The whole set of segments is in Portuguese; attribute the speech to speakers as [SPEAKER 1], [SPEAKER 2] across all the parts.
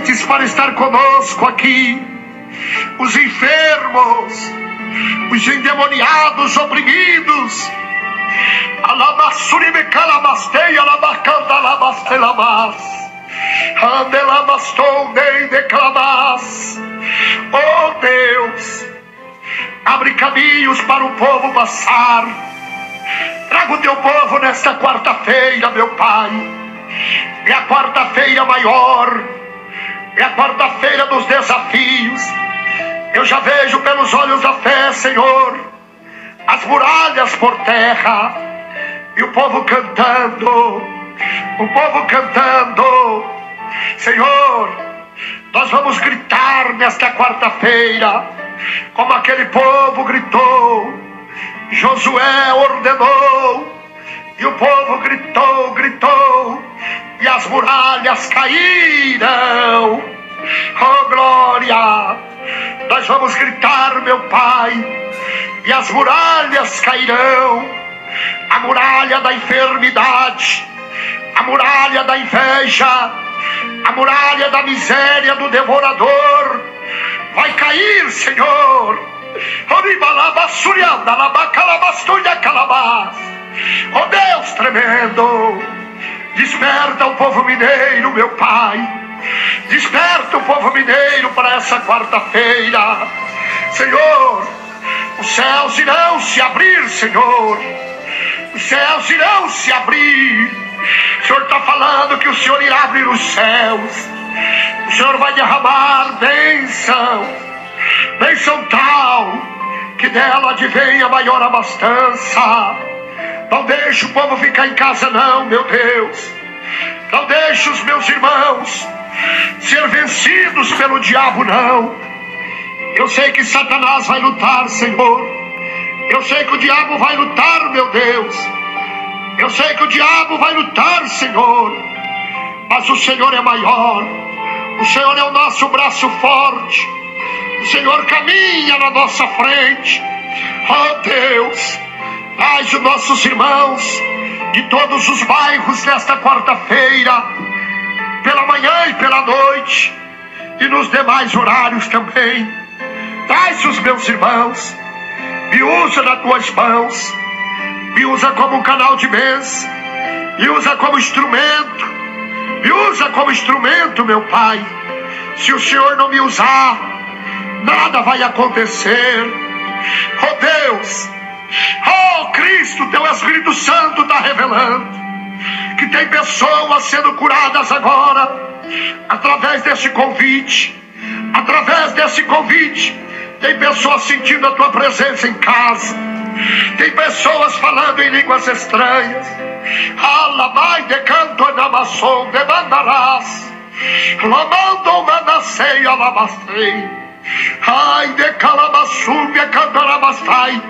[SPEAKER 1] doentes para estar conosco aqui, os enfermos, os endemoniados, oprimidos. Alabassuribe calabastei, alabacanta, alabastelamas. Andelabastou, nem declamas. Oh Deus, abre caminhos para o povo passar. Traga o teu povo nesta quarta-feira, meu Pai. É a quarta-feira maior, é a quarta-feira dos desafios. Eu já vejo pelos olhos da fé, Senhor, as muralhas por terra, e o povo cantando, Senhor, nós vamos gritar nesta quarta-feira, como aquele povo gritou. Josué ordenou, e o povo gritou, e as muralhas caíram. Oh glória! Nós vamos gritar, meu Pai, e as muralhas cairão. A muralha da enfermidade, a muralha da inveja, a muralha da miséria do devorador vai cair, Senhor. Oh Deus tremendo, desperta o povo mineiro, meu Pai. Desperta o povo mineiro para essa quarta-feira, Senhor. Os céus irão se abrir, Senhor. Os céus irão se abrir. O Senhor está falando que o Senhor irá abrir os céus. O Senhor vai derramar bênção, bênção tal que dela advém a maior abastança. Não deixe o povo ficar em casa não, meu Deus. Não deixe os meus irmãos ser vencidos pelo diabo não. Eu sei que Satanás vai lutar, Senhor. Eu sei que o diabo vai lutar, meu Deus. Eu sei que o diabo vai lutar, Senhor. Mas o Senhor é maior. O Senhor é o nosso braço forte. O Senhor caminha na nossa frente. Oh Deus, traz os nossos irmãos de todos os bairros nesta quarta-feira, pela manhã e pela noite, e nos demais horários também. Traz os meus irmãos, me usa nas tuas mãos, me usa como um canal de bênção, me usa como instrumento, me usa como instrumento, meu Pai. Se o Senhor não me usar, nada vai acontecer. Oh Deus, oh Cristo, teu Espírito Santo está revelando que tem pessoas sendo curadas agora, através desse convite. Através desse convite, tem pessoas sentindo a tua presença em casa. Tem pessoas falando em línguas estranhas. Alabai de canto namasson de mandarás. Lamando manasei alabastei. Ai de calabassum de cantarabastai.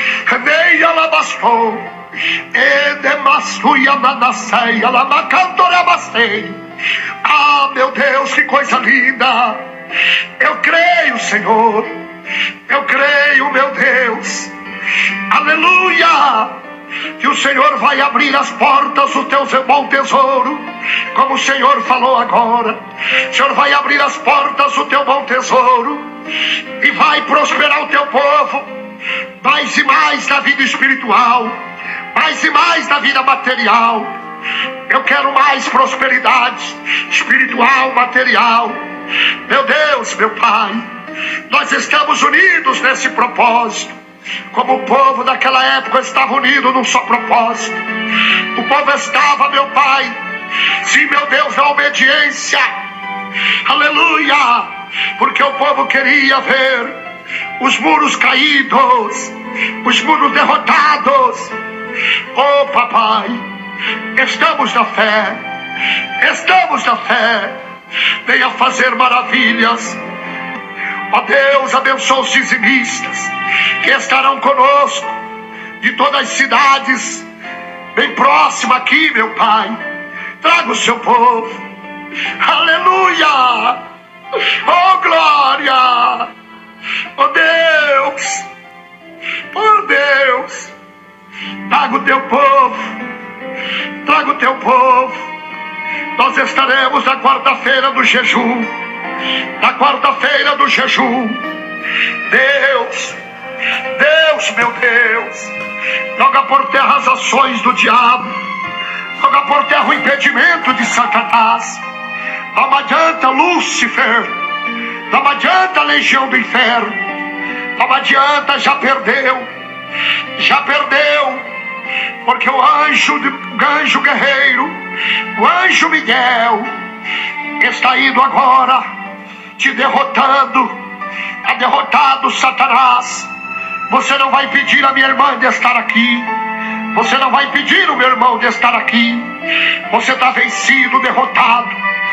[SPEAKER 1] Nei alabastou. E de massuia manasei alabacantorabastei. Ah, meu Deus, que coisa linda. Eu creio, Senhor. Eu creio, meu Deus. Aleluia. Que o Senhor vai abrir as portas do teu bom tesouro, como o Senhor falou agora. O Senhor vai abrir as portas do teu bom tesouro e vai prosperar o teu povo mais e mais na vida espiritual, mais e mais na vida material. Eu quero mais prosperidade espiritual, material. Meu Deus, meu Pai, nós estamos unidos nesse propósito, como o povo daquela época estava unido num só propósito. O povo estava, meu Pai, sim, meu Deus, na obediência. Aleluia, porque o povo queria ver os muros caídos, os muros derrotados. Oh papai, estamos na fé, estamos na fé. Venha fazer maravilhas. Ó Deus, abençoa os dizimistas que estarão conosco de todas as cidades bem próxima aqui, meu Pai. Traga o seu povo. Aleluia. Oh glória. Oh Deus, oh Deus, traga o teu povo, traga o teu povo. Nós estaremos na quarta-feira do jejum. na quarta-feira do jejum. Deus, meu Deus, joga por terra as ações do diabo, joga por terra o impedimento de Satanás. Não adianta Lúcifer, não adianta a legião do inferno, não adianta, já perdeu, porque o anjo guerreiro, o anjo Miguel, está indo agora te derrotando. Está derrotado, Satanás. Você não vai impedir a minha irmã de estar aqui, você não vai impedir o meu irmão de estar aqui. Você está vencido, derrotado,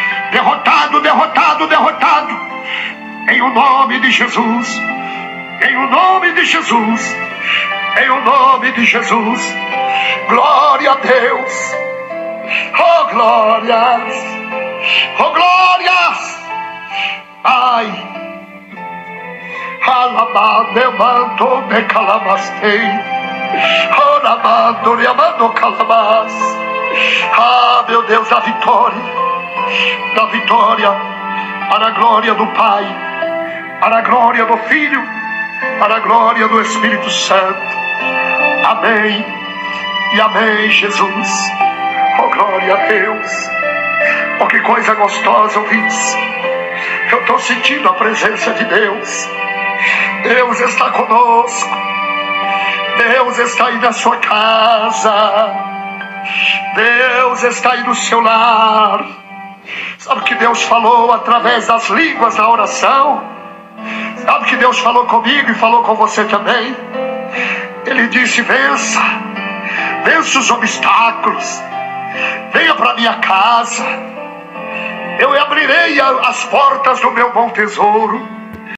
[SPEAKER 1] em o nome de Jesus, em o nome de Jesus, em o nome de Jesus. Glória a Deus. Oh glórias, oh glórias. Ai, alabado, manto de calabastei, oramando, riamando calabas. Ah, meu Deus, da vitória, para a glória do Pai, para a glória do Filho, para a glória do Espírito Santo. Amém e amém, Jesus. Oh, glória a Deus. Oh, que coisa gostosa, ouvintes. Eu estou sentindo a presença de Deus. Deus está conosco. Deus está aí na sua casa. Deus está aí no seu lar. Sabe o que Deus falou através das línguas da oração? Sabe o que Deus falou comigo e falou com você também? Ele disse: vença os obstáculos, venha para minha casa, eu abrirei as portas do meu bom tesouro.